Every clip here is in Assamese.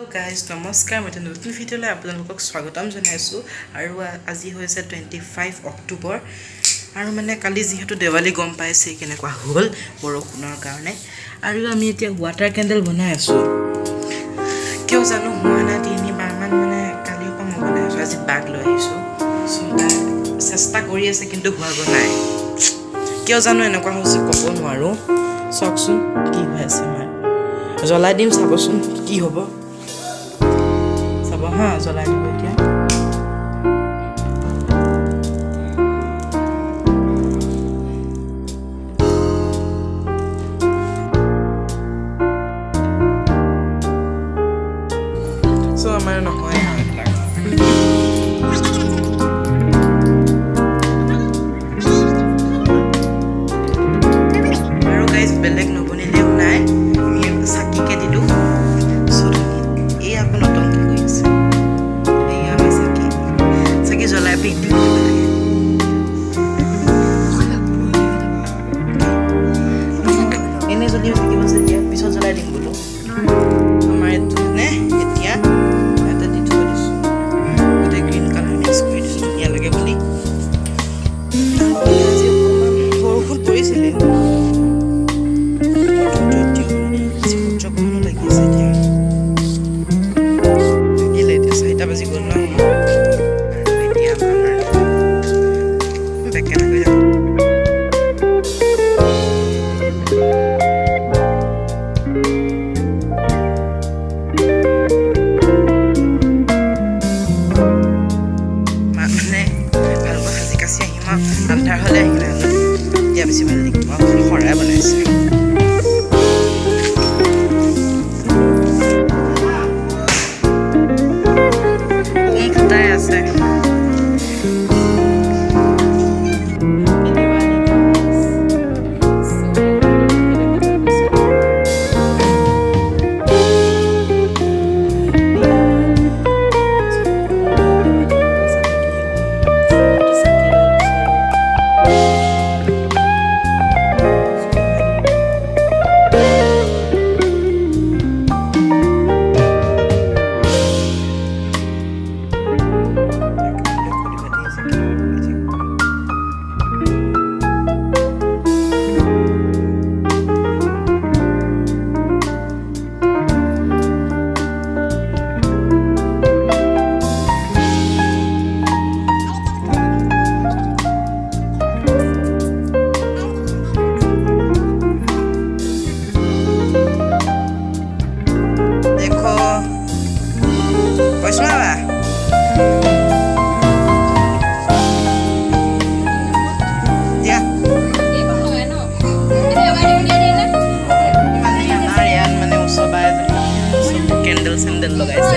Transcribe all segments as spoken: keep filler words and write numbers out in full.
guys, namaskar. মই নতুন ভিডিঅ'লৈ আপোনালোকক স্বাগতম জনাইছো আৰু আজি হৈছে twenty-five অক্টোবৰ আৰু মানে কালি যেহেতু দেৱালী গম পাইছে কেনেকুৱা হ'ল বৰষুণৰ কাৰণে আৰু আমি এতিয়া ওৱাটাৰ ক্যান্ডেল বনাই আছো কিয় জানো হোৱা না তিনিবাৰ মান মানে কালি পৰা মই বনাই আছো আজি বাগ লৈ আহিছো সো চেষ্টা কৰি আছে কিন্তু হোৱা নাই কিয় জানো এনেকুৱা হৈছে ক'ব নোৱাৰো সকচোন কি হৈ আছে মই জ্বলাই দিম চাবচোন কি হ'ব চাব হা জ্বলাই দিব এতিয়া সো আমাৰ নহয় আৰু গাইস বেলেগ নবনিলেও নাই সাকি কে দিলু সো এই আপন নতুন কি কইছে এই আমি সাকি সাকি জ্বলাই পিন্দি লাগে এনে যদি সাকি বসে দিয়া পিছত জ্বলাই দিম বলো আমাৰ এটো নে এতিয়া এটা দি থৈ দিছো এটা গ্ৰীন কালাৰ মিক্স কৰি দিছো ইয়া লাগে বুলি আজি বৰষুণ পৰিছিল अंधार हले दिया बेसि ভাল লাগিব খৰাই বনাইছে ওম ফুটাই আছে कैंडल लगाइছে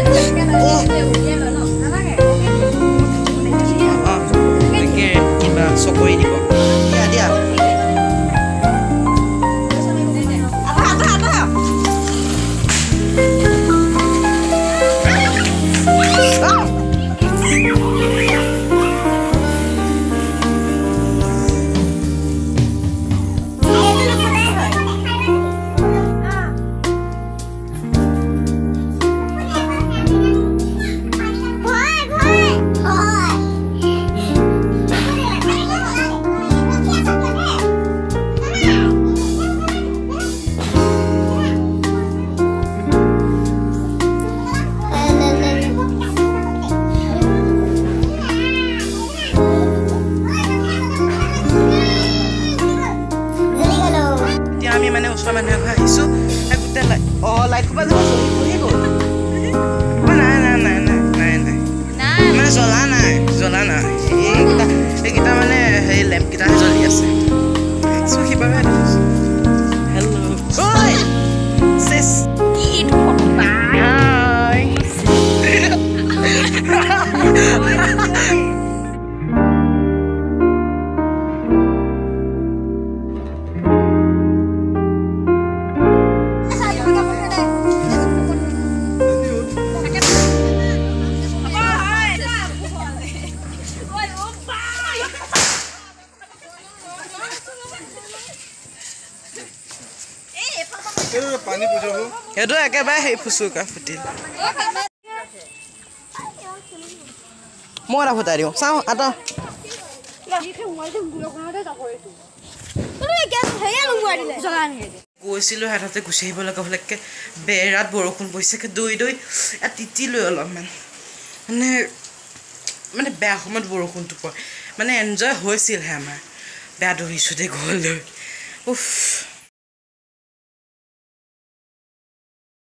একে কিবা চকৰি দিব দিয়া দিয়া সেইটো একেবাৰে সেই ফুচুকা ফুটিল মই এটা ফুটাই দিওঁ চাওঁ আটা গৈছিলোঁ হাততে গুচি আহিব লগা হ'লেকে বেৰাত বৰষুণ পৰিছে দৈ দৈ তিতি লৈ অলপমান মানে মানে বেয়া সময়ত বৰষুণটো পৰে মানে এনজয় হৈছিলহে আমাৰ বেয়া দৌৰিছোঁ দেই ঘৰলৈ উফ